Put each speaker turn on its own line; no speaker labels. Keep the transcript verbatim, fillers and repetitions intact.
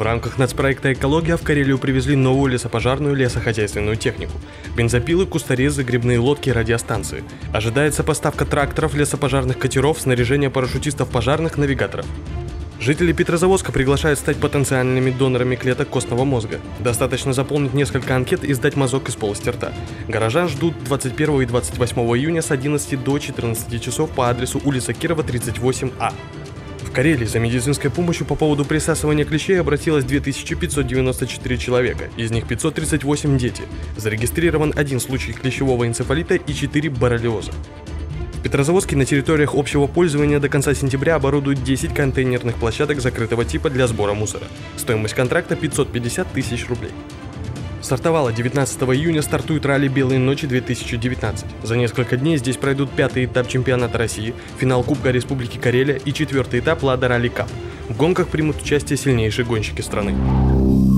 рамках нацпроекта «Экология» в Карелию привезли новую лесопожарную лесохозяйственную технику. Бензопилы, кусторезы, грибные лодки и радиостанции. Ожидается поставка тракторов, лесопожарных катеров, снаряжение парашютистов пожарных, навигаторов. Жители Петрозаводска приглашают стать потенциальными донорами клеток костного мозга. Достаточно заполнить несколько анкет и сдать мазок из полости рта. Горожан ждут двадцать первого и двадцать восьмого июня с одиннадцати до четырнадцати часов по адресу улица Кирова, тридцать восемь А. В Карелии за медицинской помощью по поводу присасывания клещей обратилось две тысячи пятьсот девяносто четыре человека, из них пятьсот тридцать восемь дети. Зарегистрирован один случай клещевого энцефалита и четыре боррелиоза. В Петрозаводске на территориях общего пользования до конца сентября оборудуют десять контейнерных площадок закрытого типа для сбора мусора. Стоимость контракта пятьсот пятьдесят тысяч рублей. Стартовало девятнадцатого июня, стартует ралли «Белые ночи-две тысячи девятнадцать». За несколько дней здесь пройдут пятый этап чемпионата России, финал Кубка Республики Карелия и четвертый этап «Лада Ралли Кап». В гонках примут участие сильнейшие гонщики страны.